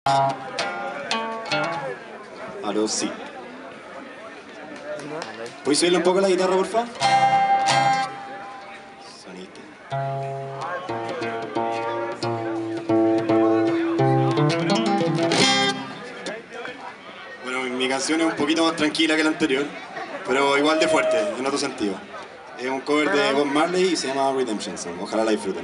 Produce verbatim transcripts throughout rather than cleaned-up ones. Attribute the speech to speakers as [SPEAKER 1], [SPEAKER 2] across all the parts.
[SPEAKER 1] Aló, sí. ¿Puedes subirle un poco la guitarra, por favor? Sonito. Bueno, mi canción es un poquito más tranquila que la anterior, pero igual de fuerte, en otro sentido. Es un cover de Bob Marley y se llama Redemption Song. Ojalá la disfruten.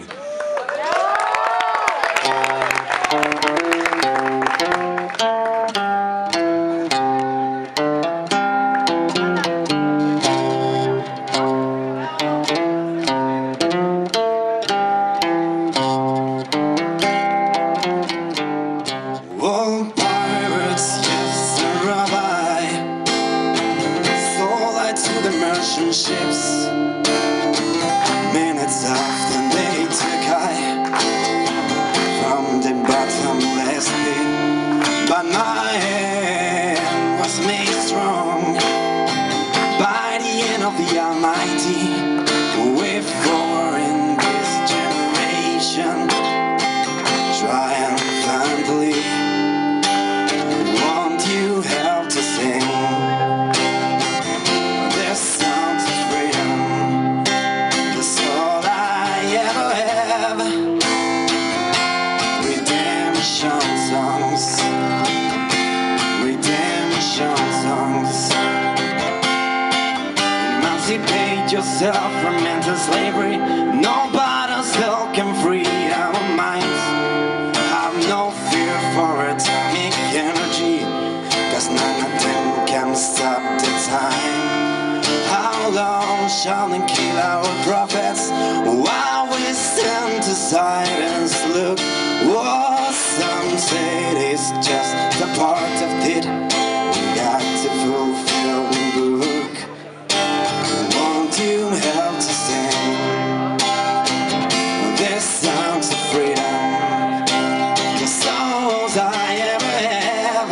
[SPEAKER 1] Oh, pirates, yes, and rabbi, sold I to the merchant ships. Minutes after they took I from the bottomless pit, but my hand was made strong by the hand of the Almighty. With four in this generation, triumphantly, want you help to sing their songs of freedom. That's all I ever have. Redemption songs, redemption songs. Emancipate yourself from mental slavery. Nobody still can free our minds. Have no fear for atomic energy, 'cause none of them can stop the time. How long shall they kill our prophets while we stand aside and look? Oh, some say it is just a part of it. We got to fulfill the book. Won't you help to sing these songs of freedom? The songs I ever have.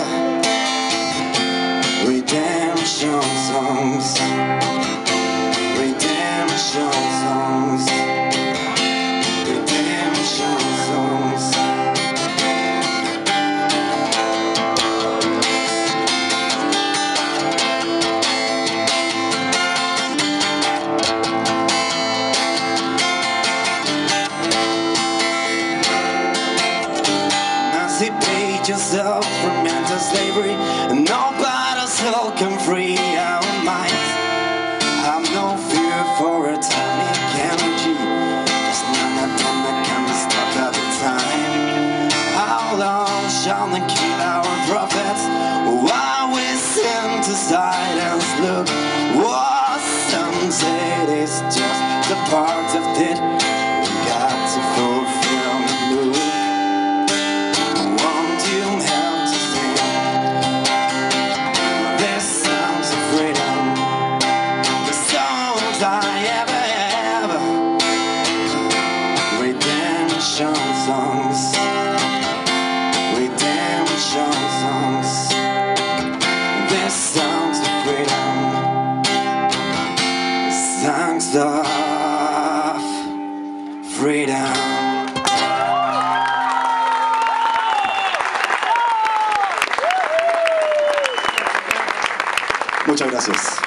[SPEAKER 1] Redemption songs, redemption songs, redemption songs. Emancipate yourself from mental slavery. Nobody still can free our minds. Have no fear for atomic energy, 'cause none of them can stop at the time. How long shall they kill our prophets while we stand aside and look? Oh, some say it is just a part of it. We got to fulfill the book. Redemption songs, redemption songs, these songs of freedom, songs of freedom. Muchas gracias.